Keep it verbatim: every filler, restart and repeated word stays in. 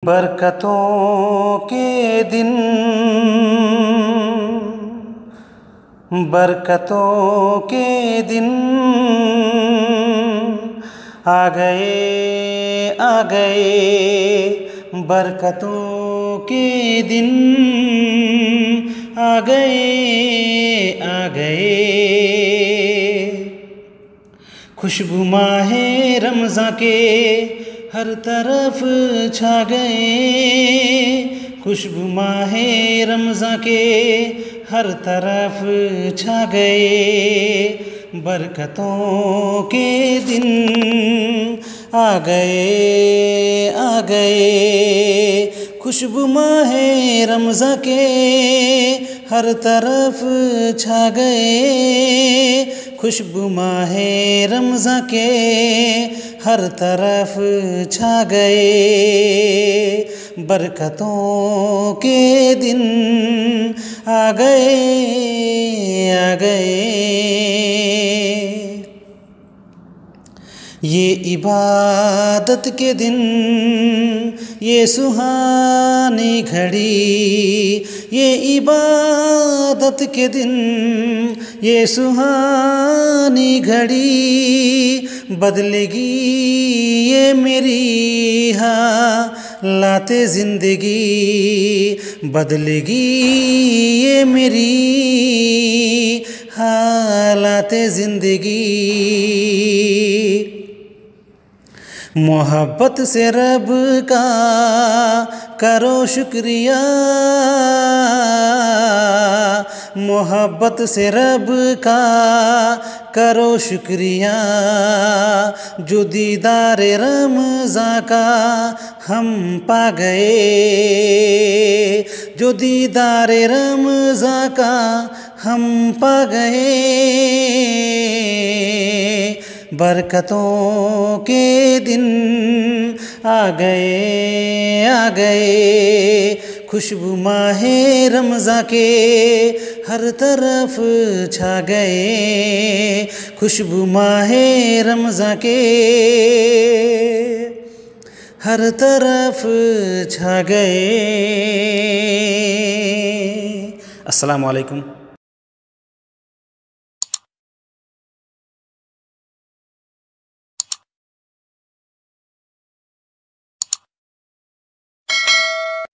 बरकतों के दिन, बरकतों के दिन आ गए आ गए, बरकतों के दिन आ गए आ गए। खुशबू माहे रमज़ां के हर तरफ छा गए, खुशबू माहे रमज़ां के हर तरफ छा गए। बरकतों के दिन आ गए आ गए, खुशबू माहे रमज़ां के हर तरफ छा गए, खुशबू माहे रमज़ां के हर तरफ छा गए। बरकतों के दिन आ गए आ गए। ये इबादत के दिन, ये सुहानी घड़ी, ये इबादत के दिन, ये सुहानी घड़ी बदलेगी ये मेरी हालाते ज़िंदगी, बदलेगी ये मेरी हालाते ज़िंदगी। मोहब्बत से रब का करो शुक्रिया, मोहब्बत से रब का करो शुक्रिया, जो दीदार रमज़ां का हम पा गए, जो दीदार रमज़ां का हम पा गए। बरकतों के दिन आ गए आ गए, खुशबू माहे रमज़ां के हर तरफ छा गए, खुशबू माहे रमज़ां के हर तरफ छा गए। अस्सलामु अलैकुम।